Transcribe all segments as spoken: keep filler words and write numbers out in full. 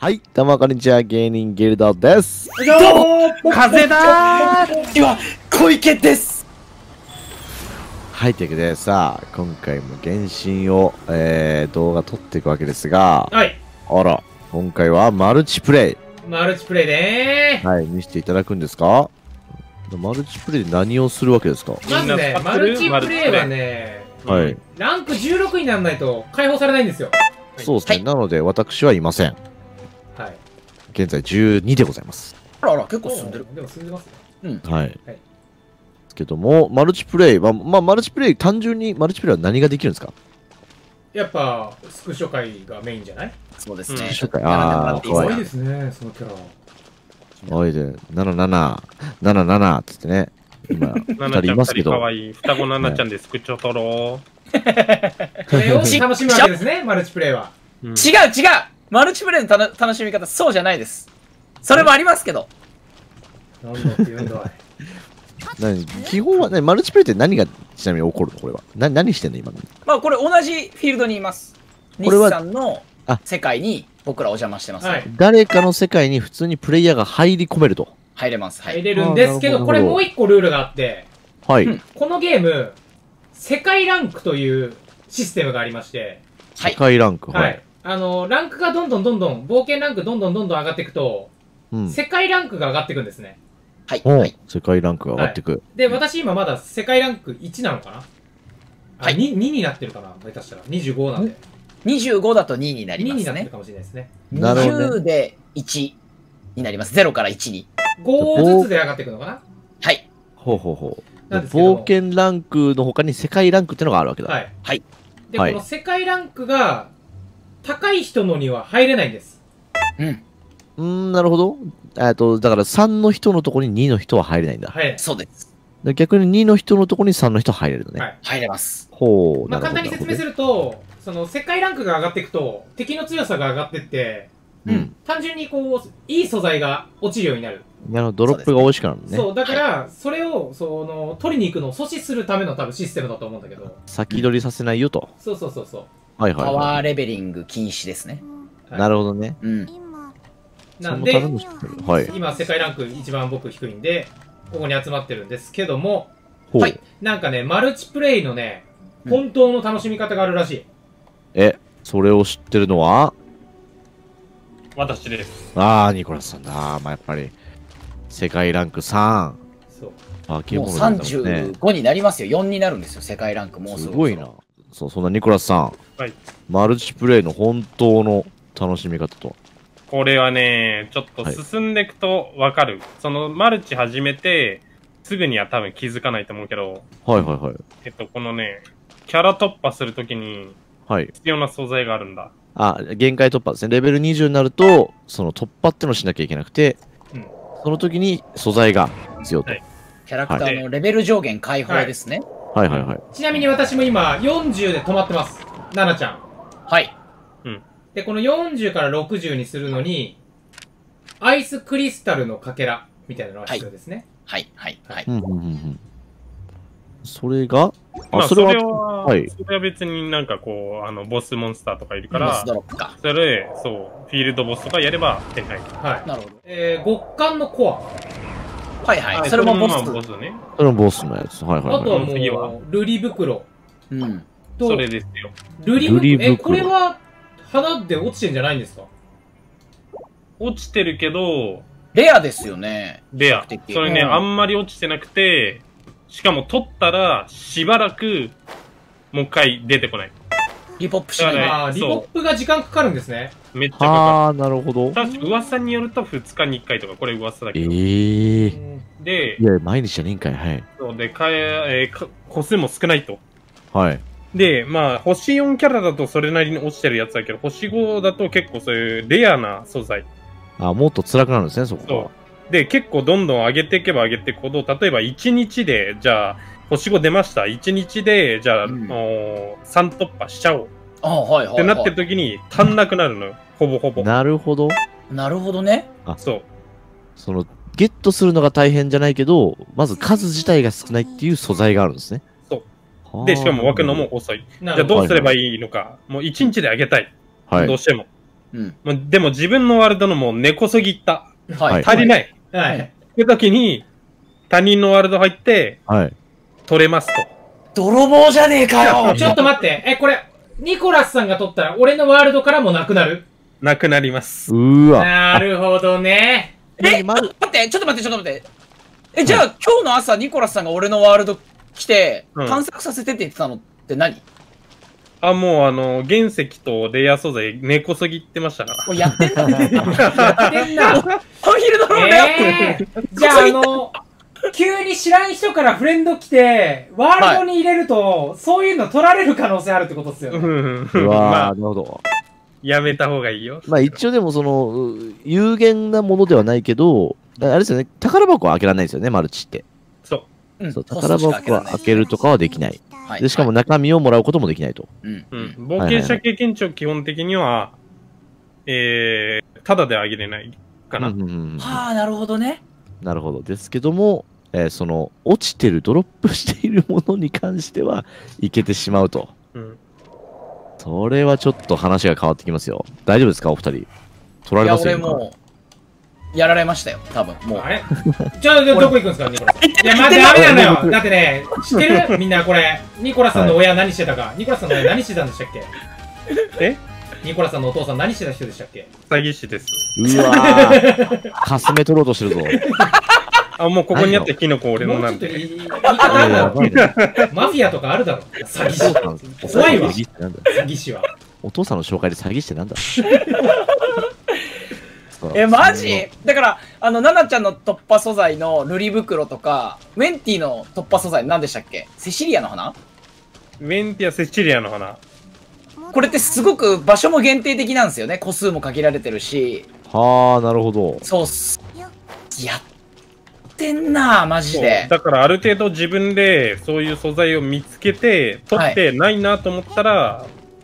はい、どうもこんにちは、芸人ギルドです。 どうも風だー今、小池です。 はい、というわけでさ、今回も原神を、えー、動画撮っていくわけですが、 はい。 あら、今回はマルチプレイ。 マルチプレイでーはい、見せていただくんですか？マルチプレイで何をするわけですか？ まずね、マルチプレイはね、 はい。 ランクじゅうろくにならないと解放されないんですよ。 そうですね、はい、なので私はいません。 はい。 現在じゅうにでございます。 あらあら、結構進んでる。 でも進んでますね。 うん。 はい。はい。ですけども、マルチプレイは、まあ、マルチプレイ、単純にマルチプレイは何ができるんですか？ やっぱ、スクショ界がメインじゃない？ そうですね。 スクショ界、ああ、 かわいいですね、そのキャラ。 おいで、なななな、ななななっつってね。今、ふたりいますけど。 かわいい。双子ななちゃんでスクショ撮ろう。 これを楽しむわけですね、マルチプレイは。 違う違うマルチプレイのた楽しみ方、そうじゃないです。それもありますけど。 なんだって言うんだい。 何基本はね、マルチプレイって何がちなみに起こるのこれは。な何してんの今。 まあこれ同じフィールドにいます。西さんの世界に僕らお邪魔してます、ねはい。 誰かの世界に普通にプレイヤーが入り込めると。 入れます。 はい、入れるんですけど、これもう一個ルールがあって、 はい、うん、 このゲーム、世界ランクというシステムがありまして、 世界ランク、 はい、はい。あの、ランクがどんどんどんどん、冒険ランクどんどんどんどん上がっていくと、うん、世界ランクが上がっていくんですね。 はい。はい、 世界ランクが上がっていく。はい、 で、私今まだ世界ランクいちなのかなはい。に, にになってるかな下手したら。にじゅうごなんで。 にじゅうごだとにになりますね。 にになってるかもしれないですね。 にじゅうでいちになります。ゼロからいちに。 ごずつで上がっていくのかなはい。 ほうほうほう。冒険ランクの他に世界ランクってのがあるわけだ。 はい。 はい。 で、はい、この世界ランクが高い人のには入れないんです。 うん。 うん、なるほど。えっと、だからさんの人のところににの人は入れないんだ。 はい。 そうです。 で逆ににの人のところにさんの人は入れるのね。 はい。 入れます。 ほう。 まあ簡単に説明すると、その世界ランクが上がっていくと、敵の強さが上がっていって、うん。単純にこう、いい素材が落ちるようになる。 なるほど、ドロップが多いしくなるね。 そう、だから、それを、その、取りに行くのを阻止するための多分システムだと思うんだけど。 先取りさせないよと。 そうそうそうそう。 はいはい。 パワーレベリング禁止ですね。 なるほどね。 うん。 なんで、 はい、 今世界ランク一番僕低いんで、ここに集まってるんですけども、はい。なんかね、マルチプレイのね、本当の楽しみ方があるらしい。 え、それを知ってるのは私です。 ああ、ニコラスさんだ。まあやっぱり、世界ランクさん。 そう。 あ、もうさんじゅうごになりますよ。よんになるんですよ、世界ランクもうすぐ。すごいな。そう、そんなニコラスさん。 はい。 マルチプレイの本当の楽しみ方とはこれはね、ちょっと進んでいくとわかる。はい、その、マルチ始めて、すぐには多分気づかないと思うけど。 はいはいはい。 えっと、このね、キャラ突破するときに、 はい。 必要な素材があるんだ。 あ、限界突破ですね。レベルにじゅうになると、その突破ってのをしなきゃいけなくて、うん、その時に素材が必要と。はい、 キャラクターのレベル上限解放ですね。 はい、はい、はいはい。 ちなみに私も今、よんじゅうで止まってます。ナナちゃん。 はい。 うん。 で、このよんじゅうからろくじゅうにするのに、アイスクリスタルのかけらみたいなのが必要ですね。 はい、はい、はい。 うん、うん、うん。それがあ、まあ、それは、はい、それは別になんかこう、あの、ボスモンスターとかいるから、 ボスドロップか。 それで、そう、フィールドボスとかやれば手に入る。 はい。 なるほど。 えー、極寒のコア。はいはい。それもボス。 ボスね。 それもボスのやつ。はいはい、はい。 あとはもう、ルリ袋。 うん。 と、それですよ。 ルリ袋。え、これは、花で落ちてんじゃないんですか？ 落ちてるけど、 レアですよね。 レア。それね、うん、あんまり落ちてなくて、しかも取ったら、しばらく、もう一回出てこない。 リポップしない。 ああ、リポップが時間かかるんですね。 めっちゃかかる。 ああ、なるほど。 確か噂によるとふつかにいっかいとか、これ噂だけど。 ええー。 で、 いや、毎日じゃねえんかい、はい。 そうで、かえ、えー、個数も少ないと。 はい。 で、まあ、星よんキャラだとそれなりに落ちてるやつだけど、星ごだと結構そういうレアな素材。 あ、もっと辛くなるんですね、そこは。 そう。で、結構どんどん上げていけば上げていくほど、例えばいちにちで、じゃあ、星ご出ました。いちにちで、じゃあ、うん、さん突破しちゃおう。 ああ、はいはい、はい。 ってなってる時に足んなくなるのよ。ほぼほぼ。 なるほど。 なるほどね。 あ、 そう。 その、ゲットするのが大変じゃないけど、まず数自体が少ないっていう素材があるんですね。 そう。で、しかも湧くのも遅い。じゃあどうすればいいのか。もういちにちで上げたい。はい。どうしても。 うん。 まあでも自分のワールドのもう根こそぎった。 はい。 足りない。 はい。 って時に、他人のワールド入って、 はい。 取れますと。 泥棒じゃねえかよちょっと待って。え、これ、ニコラスさんが取ったら、俺のワールドからもなくなる？ なくなります。 うーわ。 なるほどね。 え、待って、ちょっと待って、ちょっと待って。え、じゃあ、今日の朝、ニコラスさんが俺のワールド来て、 うん探索させてって言ってたのって何？ あ、もうあの、原石とレイヤー素材、根こそぎってましたから。 もうやってんだ。 やってんな。 ファヒルドローンだよ。 えー、じゃあ、あの、急に知らん人からフレンド来て、ワールドに入れると、そういうの取られる可能性あるってことっすよね。 うわー、 まあ、 なるほど。 やめた方がいいよ。 まあ一応でもその、有限なものではないけど、あれですよね、宝箱は開けられないですよね、マルチって。 そう。 うん、 そう宝箱は開けるとかはできない。 はい、 でしかも中身をもらうこともできないと。 うん。 うん。冒険者経験値を基本的には、えー、ただであげれないかな。 はあ、なるほどね。 なるほど。ですけども、えー、その、落ちてる、ドロップしているものに関しては、いけてしまうと。 うん。 それはちょっと話が変わってきますよ。大丈夫ですか、お二人。取られますよ。 いや、俺もう、やられましたよ、多分。もう。 あれじゃあ、どこ行くんですか、ニコラス。いや、待って、ダメなのよ。だってね、知ってるみんなこれ。ニコラスさんの親何してたか。ニコラスさんの親何してたんでしたっけ？ えニコラスさんのお父さん何してた人でしたっけ？ 詐欺師です。 うわぁ。かすめ取ろうとしてるぞ。 あ、もうここにあったキノコ俺のなんで。 で。 言い方あるだろ。マフィアとかあるだろ。詐欺師。怖いわ。詐欺師は。 お父さんの紹介で詐欺師ってなんだえ、マジだから、あの、ナナちゃんの突破素材のルリ袋とか、ウェンティの突破素材何でしたっけ？セシリアの花？ ウェンティア・セチリアの花。 これってすごく場所も限定的なんですよね。個数も限られてるし。 はあ、なるほど。 そうっす。やってんな、マジで。 だからある程度自分でそういう素材を見つけて、取ってないなと思ったら、はい、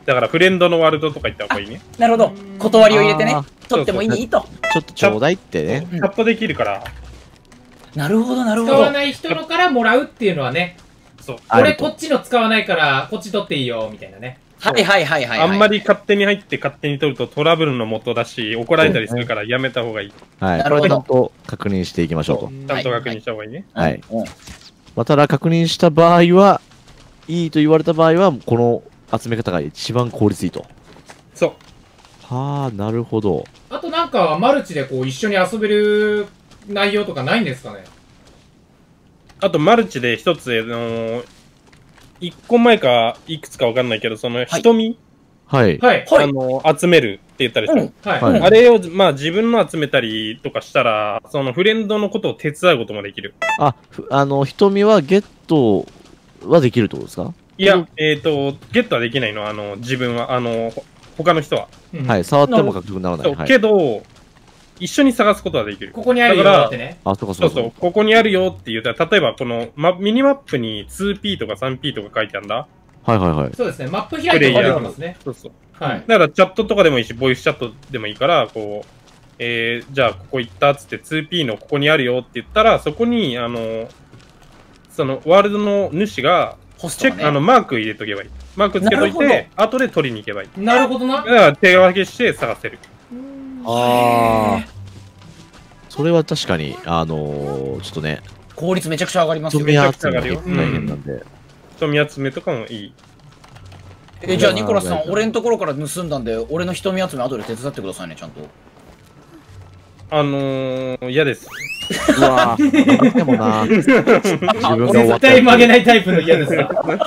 だからフレンドのワールドとか行った方がいいね。 なるほど。断りを入れてね。取ってもいいと。 ちょっとちょうだいってね。 チャットできるから。 なるほど、なるほど。 使わない人のからもらうっていうのはね。そう。俺こっちの使わないから、こっち取っていいよ、みたいなね。 はいはいはいはい。 あんまり勝手に入って勝手に取るとトラブルの元だし、怒られたりするからやめた方がいい。 はい。これはちゃんと確認していきましょうと。 ちゃんと確認した方がいいね。 はい。まあ、ただ確認した場合は、いいと言われた場合は、この集め方が一番効率いいと。 そう。 はあ、なるほど。 あとなんか、マルチでこう一緒に遊べる内容とかないんですかね？ あと、マルチで一つ、あのー、一個前かいくつかわかんないけど、その瞳、 はい。 はい。 あのー、集めるって言ったりした、うんはい、あれを、まあ自分の集めたりとかしたら、そのフレンドのことを手伝うこともできる。 あ、あの、瞳はゲットはできるってことですか？ いや、えっ、ー、と、ゲットはできないの、あの、自分は、あの、他の人は。 うん、はい、触っても獲得にならない。 はい、けど、一緒に探すことはできる。 ここにあるよってね。 あ、そうかそうか。 そうそう、ここにあるよって言ったら、例えばこの、ま、ミニマップに ツーピー とか スリーピー とか書いてあるんだ。 はいはいはい。 そうですね、マップ開いてもらますね。 そうそう。 はい。 だからチャットとかでもいいし、ボイスチャットでもいいから、こう、えー、じゃあここ行ったっつって ツーピー のここにあるよって言ったら、そこに、あの、そのワールドの主が、チェック、あの、マーク入れとけばいい。マークつけといて、後で取りに行けばいい。 なるほどな。 だから手分けして探せる。 ああ。それは確かに、あのー、ちょっとね。 効率めちゃくちゃ上がりますよ。 めちゃくちゃ上がるよ。大変なんで。 瞳集めとかもいい。 え、じゃあニコラスさん、俺のところから盗んだんで、俺の瞳集め後で手伝ってくださいね、ちゃんと。 あのー、嫌です。 うわぁ、でもな自分が絶対曲げないタイプの嫌ですな。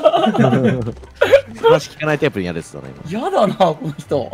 話聞かないタイプの嫌ですよね。 嫌だな、この人。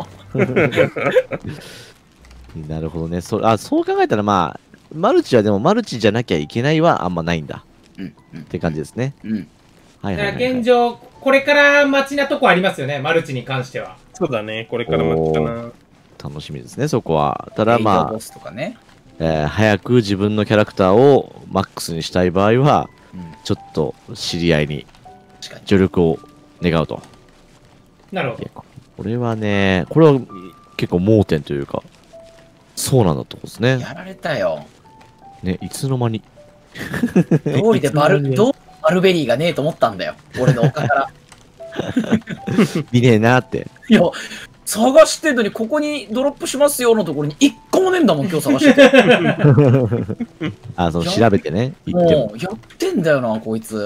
なるほどね。そあそう考えたら、まあ、マルチはでもマルチじゃなきゃいけないはあんまないんだ。うんうん、って感じですね。 うん。 はいはい、はい。現状、これから待ちなとこありますよね、マルチに関しては。 そうだね、これから待ちかな。 楽しみですね、そこは。ただまあ、 ボスとかね、 えー、早く自分のキャラクターをマックスにしたい場合は、うん、ちょっと知り合いに助力を願うと。 なるほど。 これはね、これは結構盲点というか、そうなんだとこですね。 やられたよ。 ね、いつの間に。 どうりでバル、どうバルベリーがねえと思ったんだよ。俺の丘から。 いねえなって。 いや、 探してんのに、ここにドロップしますよのところに一個もねえんだもん、今日探してて。 あ、その調べてね、言っても。 もう、やってんだよな、こいつ。 はい、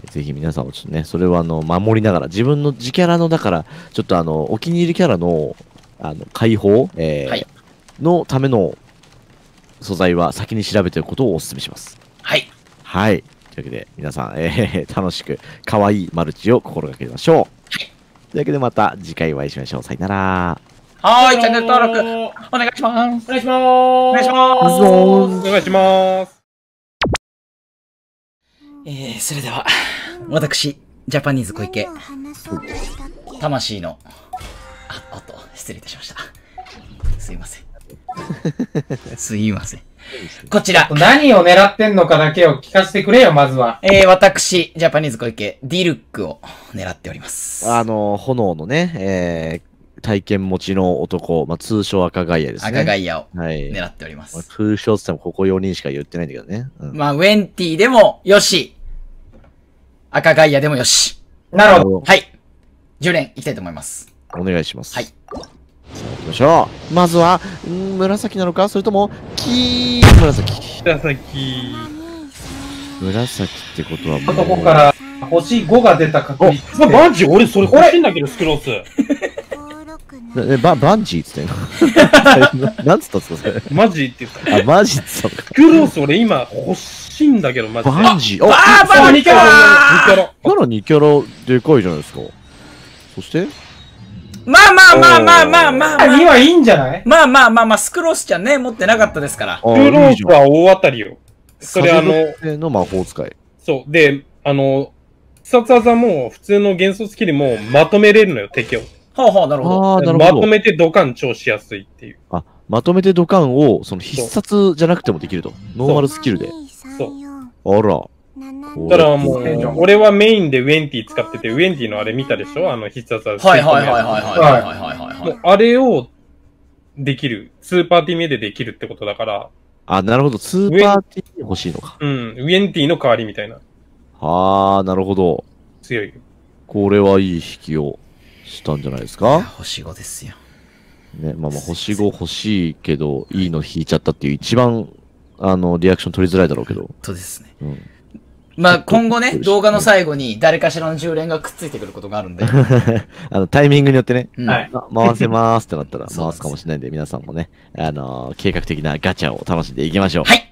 ぜひ皆さんもちょっとね、それをあの、守りながら、自分の自キャラの、だから、ちょっとあの、お気に入りキャラの、あの、解放、えーはいのための素材は先に調べておくことをお勧めします。 はい。 はい。というわけで、皆さん、えー、楽しく、可愛いマルチを心がけましょう。はい。というわけで、また次回お会いしましょう。さよなら。 はーい、チャンネル登録、お願いします。 お願いしまーす。 お願いします。 お願いします。 えー、それでは、私、ジャパニーズ小池、魂の、あ、おっと、失礼いたしました。すいません。すいません。こちら。 何を狙ってんのかだけを聞かせてくれよ、まずは。 えー、私、ジャパニーズ小池、ディルックを狙っております。 あの、炎のね、えー、体験持ちの男、まあ、通称赤ガイアですね。 赤ガイアをはい。 狙っております。 通称って言ってもここよにんしか言ってないんだけどね。うん、 まあ、ウェンティでもよし、赤ガイアでもよし。 なるほど。 はい。じゅう連いきたいと思います。 お願いします。 はい。 行きましょう。まずは、んー紫なのかそれとも、黄紫。 紫。 紫ってことはもう。 そこから星ごが出た確率。 あ、マジ俺それ欲しいんだけど、スクロース。 え、バ、バンジーっつってんのなんつったんすかそれ。 マジって言った。 あ、マジっつったのか。 スクロース俺今欲しいんだけど、マジで。 バンジーああ、バーニキャニラキャラ。 ならにキャラでかいじゃないですか。そしてまあまあまあまあまあまあまあ。 にはいいんじゃない？ まあまあまあまあ、スクロースちゃんね、持ってなかったですから。 あスクロースは大当たりよ。それあの、 の、の魔法使い。 そう。で、あの、必殺技も普通の幻想スキルもまとめれるのよ、敵を。 はあはあ、なるほど。 ああ、なるほど。 まとめてドカン超しやすいっていう。 あ、まとめてドカンを、その必殺じゃなくてもできると。ノーマルスキルで。 そう。 あら。 だからもういいじゃん、 俺はメインでウェンティ使ってて、ウェンティのあれ見たでしょあの必殺技。 はいはいはいはいはいはいはいはいはい。 もうあれをできる。スーパーティメでできるってことだから、 あ、なるほど。スーパーティー欲しいのか。 うん、ウェンティの代わりみたいな。 ああ、なるほど。 強いよ。 これはいい引きをしたんじゃないですか。 星ごですよ。 ね、まあまあ星ご欲しいけど、いいの引いちゃったっていう一番、あの、リアクション取りづらいだろうけど。 そうですね。 うん。 まあ今後ね、動画の最後に誰かしらのじゅう連がくっついてくることがあるんで。 あの、タイミングによってね、 うんはいあ回せますってなったらそうなんです回すかもしれないんで、皆さんもね、あのー計画的なガチャを楽しんでいきましょう。 はい。